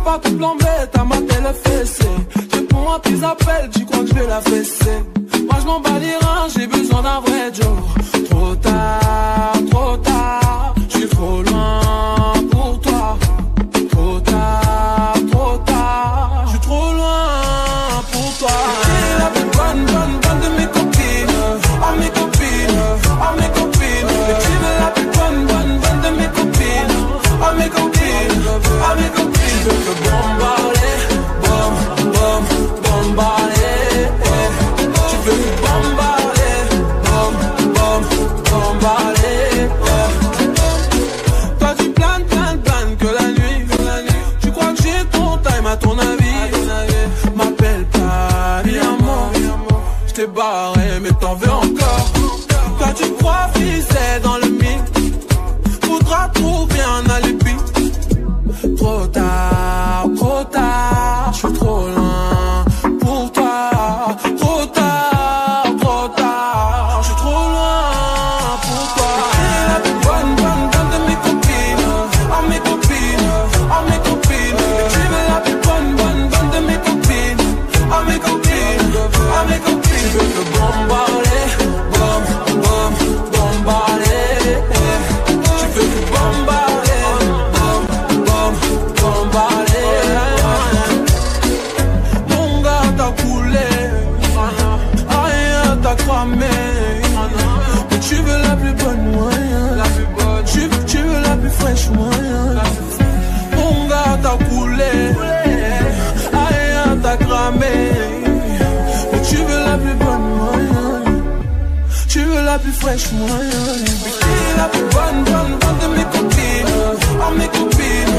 pas tout plombé, t'as maté le fessé. Tu réponds à tes appels, tu crois que je vais la fesser. Moi je m'en bats les reins, j'ai besoin d'un vrai Joe. Trop tard, je suis trop loin pour toi. Trop tard, je suis trop loin pour toi. T'es la plus bonne de mes copines. Oh mes copines, oh mes copines. Et tu es la plus bonne de mes copines. Oh mes copines, oh mes copines. Je veux te bombarder, bombarder. Tu veux me bombarder. Toi tu planes que la nuit. Tu crois que j'ai ton time à ton avis. M'appelle pas, je t'ai barré mais t'en veux encore. Toi tu crois c'est dans le mythe. Faudra trouver un alibi. Trop tard, je suis trop loin pour toi. Trop tard, je suis trop loin pour toi. T'es la plus bonne de mes copines. Oh mes copines, oh mes copines. Et tu es la plus bonne de mes copines. Oh mes copines, oh mes copines. Je veux te bombarder, bombarder. Tu veux te bombarder, bombarder. Mon gars t'a coulé, rien t'a cramé. Mais tu veux la plus bonne moyen. Tu veux la plus fraîche moyen. Mon gars t'a coulé, rien t'a cramé. Mais tu veux la plus bonne moyen. Tu veux la plus fraîche moyen. Mais t'es la plus bonne de mes copines. Oh mes copines.